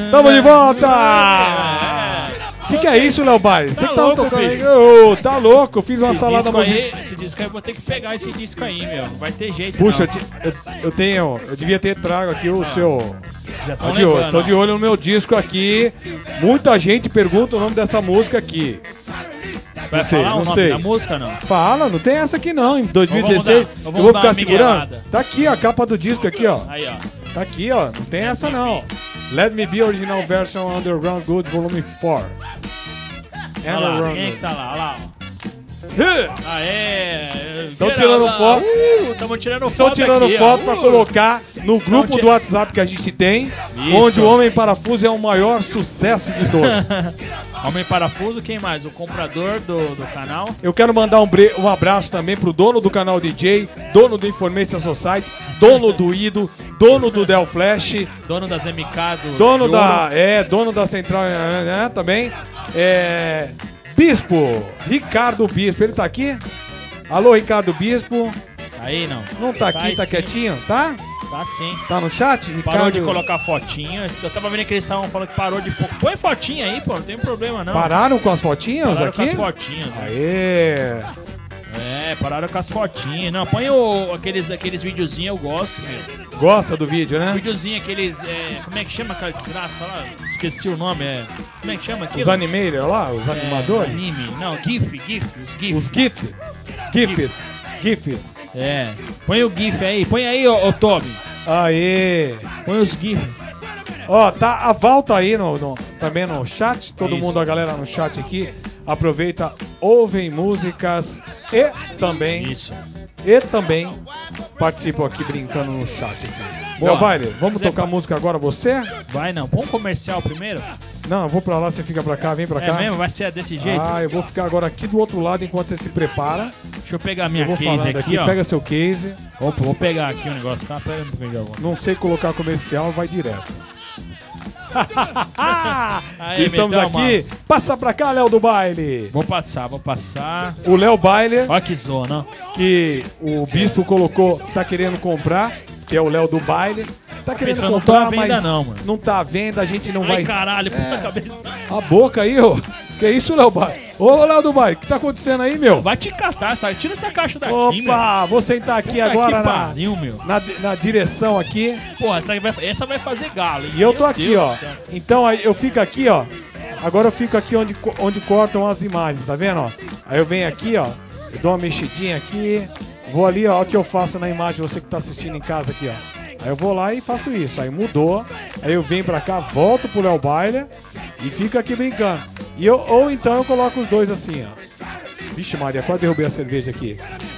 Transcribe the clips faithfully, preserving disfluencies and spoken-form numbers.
Tamo de volta! O que, que é isso, Léo Baile? Você Tá que tá louco, tocando aí? filho. Ô, tá louco, fiz uma Esse salada disco musical. aí, esse disco aí eu vou ter que pegar esse disco aí, meu. Não vai ter jeito. Puxa, eu, não. te- eu, eu tenho. Eu devia ter trago aqui o seu. Já tão Aqui, ó, levando, tô ó. de olho no meu disco aqui. Muita gente pergunta o nome dessa música aqui. Vai não sei, falar o não nome sei. da música, não? Fala, não tem essa aqui não. Em dois mil e Então dezesseis, vamos dar- eu vamos vou dar ficar uma segurando. miguelada. Tá aqui, ó, a capa do disco aqui, ó. Aí, ó. Tá aqui, ó. Não tem essa não. Let Me Be Original Version Underground Goods Volume quatro. Olha lá, Underground quem é que Goods. tá lá? Olha lá, ó. Huh! Aê! Tão tirando foto. Uh, tamo tirando Estão foto tirando aqui, foto ó. pra Uh. colocar no grupo ti- do WhatsApp que a gente tem, Isso. onde o Homem Parafuso é o maior sucesso de todos. Homem Parafuso, quem mais? O comprador do, do canal. Eu quero mandar um, bre- um abraço também pro dono do canal D J, dono do Information Society, dono do Ido, dono do Del Flash, Dono das M K do dono de da, ouro. é, dono da Central é, é, também, é, Bispo, Ricardo Bispo, ele tá aqui? Alô, Ricardo Bispo, Aí não. não tá aqui, aí tá sim. quietinho, tá? Tá sim. Tá no chat? Parou Ricardo- de colocar fotinha. Eu tava vendo que eles estavam falando que parou de pôr. Põe fotinha aí, pô. Não tem problema, não. Pararam com as fotinhas Pararam aqui? com as fotinhas. né? Aê! É, pararam com as fotinhas. Não, põe o, aqueles, aqueles videozinhos, eu gosto, meu. Gosta do vídeo, né? Videozinho, aqueles. É, como é que chama aquela desgraça lá? Esqueci o nome, é. Como é que chama aquilo? Os animators lá, os É, animadores? Anime. Não, GIF, GIF, os GIF. Os GIF. GIFs. GIFs. É. Põe o GIF aí, põe aí, ô, ô Toby. Aê! Põe os GIF. Ó, tá a volta aí no, no- também no chat. Todo Isso. mundo, a galera no chat aqui, aproveita, ouvem músicas e também, Isso. e também participam aqui brincando no chat aqui. Boa. Meu baile, vamos Zé, tocar pa- música agora você? Vai não. Põe um comercial primeiro. Não, eu vou pra lá, você fica pra cá, vem pra É cá. mesmo? Vai ser desse jeito? Ah, eu vou ficar agora aqui do outro lado enquanto você se prepara. Deixa eu pegar minha Eu vou case falando aqui, aqui, ó. pega seu case. Opa, vou pegar aqui o negócio, tá? Pega no pegar agora. Não sei colocar comercial, vai direto. Aí, Estamos meteu uma- aqui. Passa pra cá, Léo do Baile. Vou passar, vou passar. O Léo Baile, Olha que zona, ó. que o Bispo colocou, tá querendo comprar, que é o Léo do Baile. Tá querendo Bispo, eu não tô à comprar, venda mas não, mano. não tá à venda, a gente não Ai, vai... caralho, puta cabeça. A boca aí, ô. Que isso, Léo Baile? Ô, Léo do Baile, o que tá acontecendo aí, meu? Vai te catar, sabe? Tira essa caixa daqui, meu. Opa, vou sentar aqui Puta agora que na, pariu, meu. na, na direção aqui. Porra, essa vai, essa vai fazer galo, hein? E eu tô Meu aqui, Deus ó. do céu. Então aí eu fico aqui, ó. Agora eu fico aqui onde, co- onde cortam as imagens, tá vendo, ó? Aí eu venho aqui, ó. Eu dou uma mexidinha aqui. Vou ali, ó, o que eu faço na imagem, você que tá assistindo em casa aqui, ó. Aí eu vou lá e faço isso. Aí mudou. Aí eu venho pra cá, volto pro Léo Baile e fico aqui brincando. E eu, ou então eu coloco os dois assim, ó. Vixe Maria, quase derrubei a cerveja aqui.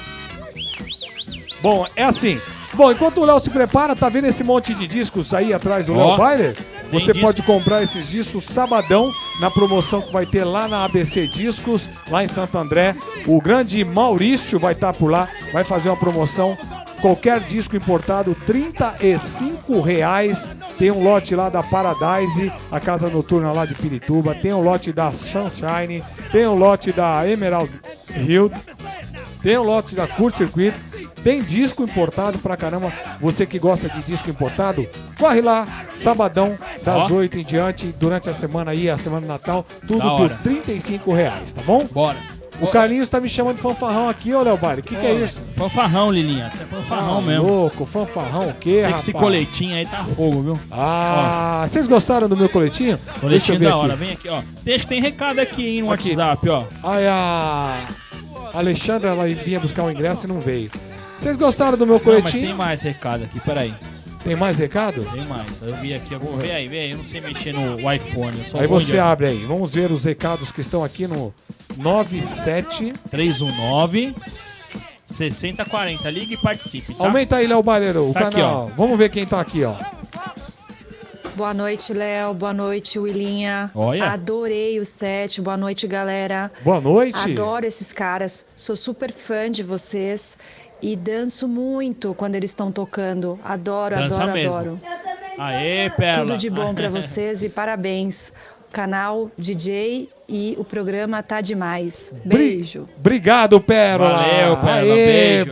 Bom, é assim. Bom, enquanto o Léo se prepara, tá vendo esse monte de discos aí atrás do Ó, Léo Baile? tem Você disco. pode comprar esses discos sabadão na promoção que vai ter lá na A B C Discos, lá em Santo André. O grande Maurício vai estar por lá, vai fazer uma promoção. Qualquer disco importado, trinta e cinco reais. Tem um lote lá da Paradise, a casa noturna lá de Pirituba. Tem um lote da Sunshine. Tem um lote da Emerald Hill. Tem um lote da Curto Circuito. Tem disco importado pra caramba. Você que gosta de disco importado, corre lá, sabadão, das Ó. oito em diante, durante a semana aí, a semana do Natal, tudo Da por hora. trinta e cinco reais, tá bom? Bora. O Carlinhos tá me chamando de fanfarrão aqui, ô Léo Baile. O que, que é isso? Fanfarrão, Lilinha. Você é fanfarrão Ah, mesmo. louco, fanfarrão o quê, Sei que rapaz? esse coletinho aí tá fogo, viu? Ah, vocês gostaram do meu coletinho? Deixa eu Coletinho ver da aqui. hora. Vem aqui, ó. Deixa que tem recado aqui, hein, no Aqui. WhatsApp, ó. Ai, a Alexandra, ela vinha buscar o ingresso e não veio. Vocês gostaram do meu Não, mas coletinho? tem mais recado aqui, peraí. Tem mais recado? Tem mais. Eu vi aqui, eu vou ver aí, vê aí. Eu não sei mexer no iPhone. Eu sou Aí ruim você de abre aí. Vamos ver os recados que estão aqui no nove sete. três um nove, seis zero quatro zero. Ligue e participe, tá? Aumenta aí, Léo Baleiro, o Tá aqui, canal. Vamos ver quem tá aqui, ó. Boa noite, Léo. Boa noite, Willinha. Olha. Adorei o set. Boa noite, galera. Boa noite. Adoro esses caras. Sou super fã de vocês e danço muito quando eles estão tocando. Adoro, Dança adoro, mesmo. adoro. Aê, Perla. Tudo de bom pra vocês e parabéns. O canal D J e o programa tá demais. Beijo. Obrigado, Pérola. Valeu, Pérola, Aê, beijo.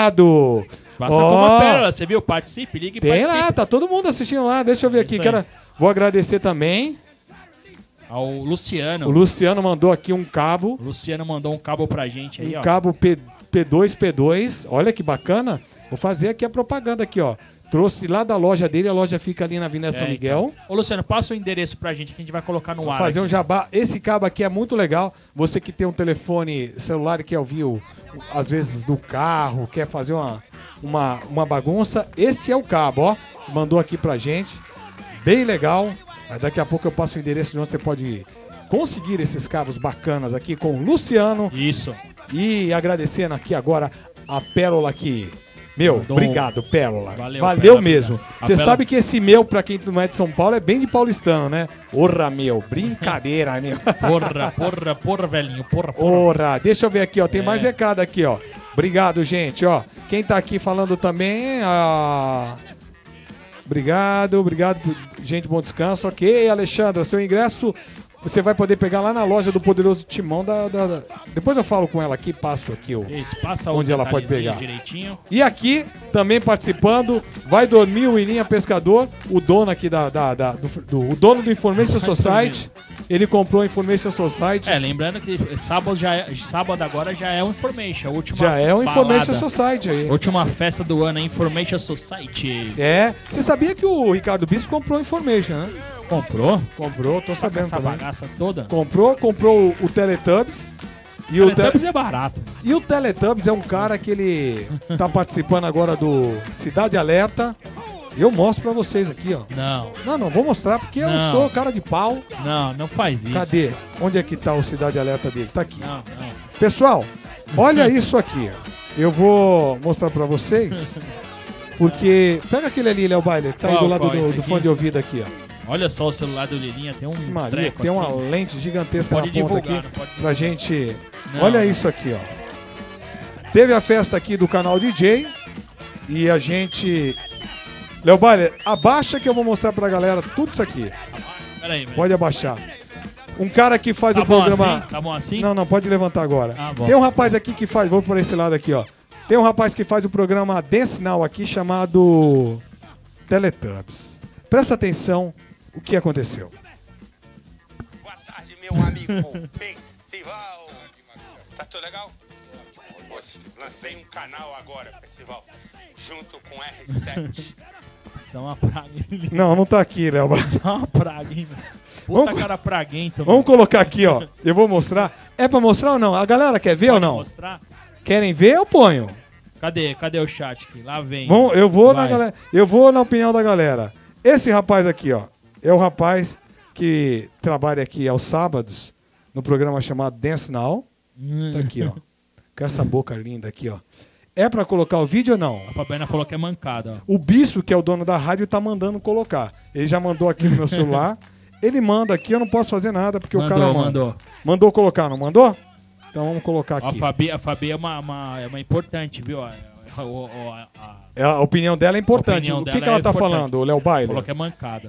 Obrigado. Passa Ó, como a Pérola, você viu? Participe, ligue e Tem participe. lá, tá todo mundo assistindo lá. Deixa eu ver aqui. Isso Quero... aí. Vou agradecer também. Ao Luciano. O Luciano mandou aqui um cabo. O Luciano mandou um cabo pra gente aí, um ó. cabo P, P2, P dois. Olha que bacana. Vou fazer aqui a propaganda aqui, ó. Trouxe lá da loja dele, a loja fica ali na Avenida é, São Miguel. Então. Ô, Luciano, passa o endereço pra gente que a gente vai colocar no Vou ar. fazer aqui. um jabá. Esse cabo aqui é muito legal. Você que tem um telefone celular e quer ouvir, o, às vezes, do carro, quer fazer uma, uma, uma bagunça, este é o cabo, ó. Mandou aqui pra gente. Bem legal. Mas daqui a pouco eu passo o endereço de onde você pode conseguir esses cabos bacanas aqui com o Luciano. Isso. E agradecendo aqui agora a Pérola aqui. Meu, Mandou obrigado, Pérola. Valeu, Valeu Pérola, mesmo. obrigado. Você A sabe que esse meu, pra quem não é de São Paulo, é bem de paulistano, né? Porra, meu. Brincadeira, meu. Porra, porra, porra, velhinho. Porra, porra. Porra. Deixa eu ver aqui, ó. Tem É. mais recado aqui, ó. Obrigado, gente, ó. Quem tá aqui falando também, a... Obrigado, obrigado, por- gente, bom descanso. Ok, Alexandre, o seu ingresso você vai poder pegar lá na loja do Poderoso Timão da, da- da- Depois eu falo com ela aqui, passo aqui o... Isso, passa Onde os ela pode detalhezinhos pegar. direitinho. E aqui, também participando, vai dormir o Ilinha Pescador, o dono aqui da... da- da- do, do- o dono do Information Society. Ele comprou a Information Society. É, lembrando que sábado, já é, sábado agora já é o Information. A última Já é o Information balada. Society aí. Última festa do ano, a Information Society. É. Você sabia que o Ricardo Bispo comprou a Information, né? Comprou? Comprou, tô sabendo Essa também. bagaça toda. Comprou, comprou o, o Teletubbies. E O o, Te- Teletubbies é barato. e o Teletubbies é um cara que ele tá participando agora do Cidade Alerta. Eu mostro pra vocês aqui, ó. Não, Não, não, vou mostrar porque eu Não. sou cara de pau. não, não faz isso. Cadê? Onde é que tá o Cidade Alerta dele? Tá aqui. Não, não. Pessoal, olha isso aqui. Eu vou mostrar pra vocês. Porque. Pega aquele ali, Léo Baile, que tá aí Qual, do lado qual, do, esse do aqui? fone de ouvido aqui, ó. Olha só o celular do Lilinha, tem um Esse Maria, treco tem uma aqui. lente gigantesca Pode na ponta divulgar, aqui não pode pra gente. Não, Olha não. isso aqui, ó. Teve a festa aqui do canal D J e a gente. Léo Baile, abaixa que eu vou mostrar pra galera tudo isso aqui. Peraí, velho. Pode abaixar. Um cara que faz Tá o bom programa. assim? Tá bom assim? Não, não, pode levantar agora. Ah, bom. Tem um rapaz aqui que faz. Vou por esse lado aqui, ó. Tem um rapaz que faz o programa Dance Now aqui chamado Teletubbies. Presta atenção o que aconteceu. Boa tarde, meu amigo Percival. Tá tudo legal? Poxa, lancei um canal agora, Percival, junto com R sete. Isso é uma praga, hein, Lilinha? Não, não tá aqui, Léo. Baile. Isso é uma praga, hein, velho? Puta Vamos- cara praguento, Vamos colocar aqui, ó. Eu vou mostrar. É pra mostrar ou não? A galera quer ver ou não? Mostrar? Querem ver? Eu ponho. Cadê? Cadê o chat aqui? Lá vem. Vamos, eu vou na Vai. galera. Eu vou na opinião da galera. Esse rapaz aqui, ó, é o rapaz que trabalha aqui aos sábados no programa chamado Dance Now. Tá aqui, ó. Com essa boca linda aqui, ó. É pra colocar o vídeo ou não? A Fabiana falou que é mancada, ó. O Bispo, que é o dono da rádio, tá mandando colocar. Ele já mandou aqui no meu celular. Ele manda aqui, eu não posso fazer nada porque Mandou, o cara manda. mandou. Mandou colocar, não mandou? Então vamos colocar Ó, a aqui. Fabi, a Fabi é uma, uma- é uma importante, viu? ó. O- o- o- a- a- É, A opinião dela é importante. opinião O que, dela que ela é tá importante. falando, o Léo Baile? falou que é mancada.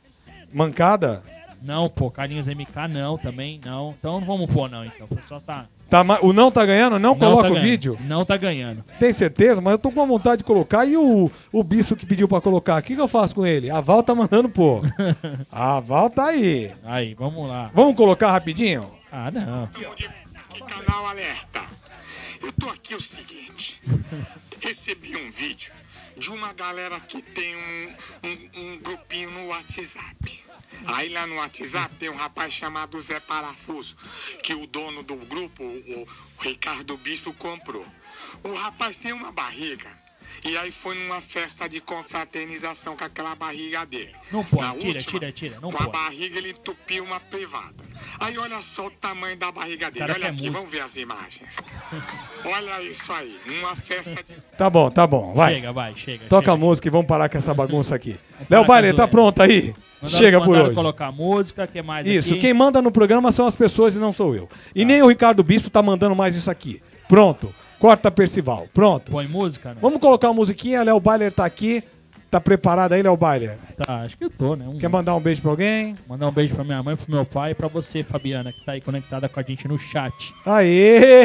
Mancada? Não, pô, Carlinhos M K não, também não. Então não vamos pôr não, então. O pessoal tá... Tá, ma- o não tá ganhando? Não, coloca tá o ganhando. vídeo? Não tá ganhando. Tem certeza? Mas eu tô com uma vontade de colocar. E o, o bispo que pediu pra colocar? O que, que eu faço com ele? A Val tá mandando pôr. A Val tá aí. Aí, vamos lá. Vamos colocar rapidinho? Ah, não. De que canal alerta? Eu tô aqui o seguinte. Recebi um vídeo de uma galera que tem um, um, um grupinho no WhatsApp. Aí lá no WhatsApp tem um rapaz chamado Zé Parafuso, que o dono do grupo, o, o Ricardo Bispo, comprou. O rapaz tem uma barriga. E aí foi numa festa de confraternização com aquela barriga dele. Não pode, Na tira, última, tira, tira, não com a pode. barriga ele entupiu uma privada. Aí olha só o tamanho da barriga dele. cara Olha quer aqui, música. vamos ver as imagens. Olha isso aí, numa festa de... Tá bom, tá bom. Vai. Chega, vai, chega. Toca chega, a música e vamos parar com essa bagunça aqui. parar Léo com Baile, a tá zoeira. pronto aí? Mandaram- Chega por mandaram hoje. colocar música, que mais Isso, aqui? quem manda no programa são as pessoas e não sou eu. E nem o Ricardo Bispo tá mandando mais isso aqui. Pronto. Corta Percival. Pronto. Põe música, né? Vamos colocar uma musiquinha. Léo Baile tá aqui. Tá preparado aí, Léo Baile? Tá, acho que eu tô, né? Um- Quer mandar um beijo pra alguém? Mandar um beijo pra minha mãe, pro meu pai e pra você, Fabiana, que tá aí conectada com a gente no chat.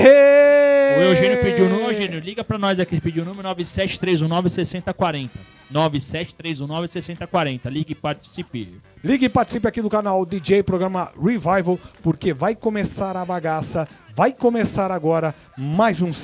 Aê! O Eugênio pediu o número. Eugênio, liga pra nós aqui, pediu o número nove sete três um nove, seis zero quatro zero. nove sete três um nove, seis zero quatro zero. Ligue e participe. Ligue e participe aqui do canal D J, programa Revival, porque vai começar a bagaça, vai começar agora mais um